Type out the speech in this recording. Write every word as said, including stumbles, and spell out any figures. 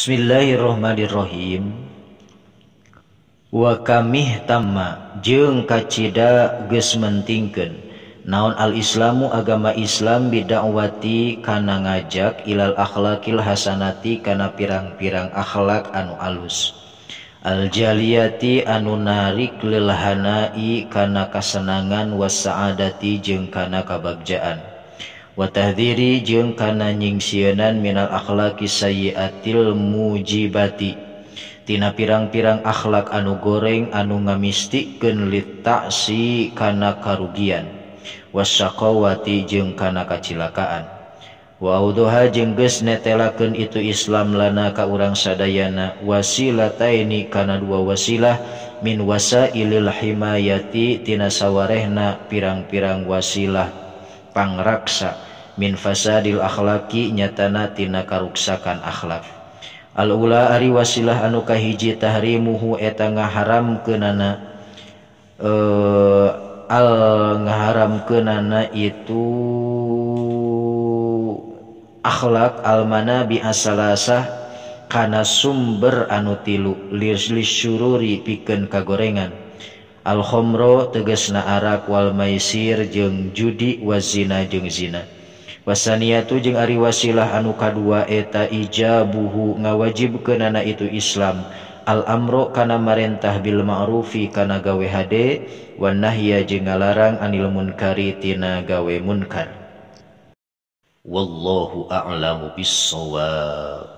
Bismillahirrahmanirrahim. Wa kamih tamma jeung kacida geus mentingkeun naon al-islamu agama Islam bidakwati kana ngajak ilal akhlaqil hasanati kana pirang-pirang akhlak anu alus, al jaliyati anu narik lilhanai kana kasenangan wasaadati jeung kana kabagjaan, wa tahdhiri jeung kana nyingsieun minal akhlaqi sayyiatil mujibati tina pirang-pirang akhlak anu goreng anu ngamistikeun litta'si kana karugian, wasyaqawati jeung kana kacilakaan, wa auduha jeung geus netelakeun itu Islam lana ka urang sadayana wasilataini kana dua wasilah min wasailil himayati tina sawarehna pirang-pirang wasilah pangraksa min fasadil akhlaki nyatana tina karuksakan akhlak. Al-ula ari wasilah anu kahiji tahrimuhu eta ngaharamkeunana uh, al ngaharamkeunana itu akhlak almana bi asalasah kana sumber anu tilu lisyururi pikeun kagorengan, al khomro tegasna arak, wal maisir jeung judi, wazina jeung zina. Wasaniyatu jeung ari wasilah anu kadua eta ijabuhu ngawajibkeunana itu Islam al amro kana marentah bil ma'rufi kana gawe hade, wan nahya jeung ngalarang anil munkari tina gawe munkar. Wallahu a'lamu bis shawab.